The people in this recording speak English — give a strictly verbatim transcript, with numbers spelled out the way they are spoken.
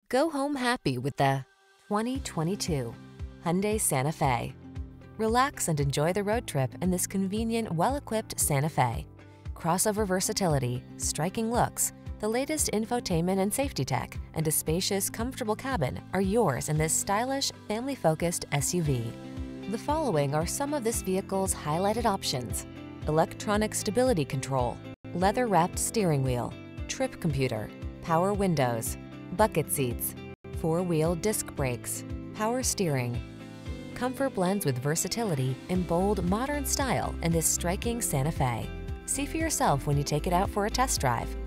Go home happy with the twenty twenty-two Hyundai Santa Fe. Relax and enjoy the road trip in this convenient, well-equipped Santa Fe. Crossover versatility, striking looks, the latest infotainment and safety tech, and a spacious, comfortable cabin are yours in this stylish, family-focused S U V. The following are some of this vehicle's highlighted options: electronic stability control, leather-wrapped steering wheel, trip computer, power windows, bucket seats, four-wheel disc brakes, power steering. Comfort blends with versatility in bold, modern style in this striking Santa Fe. See for yourself when you take it out for a test drive.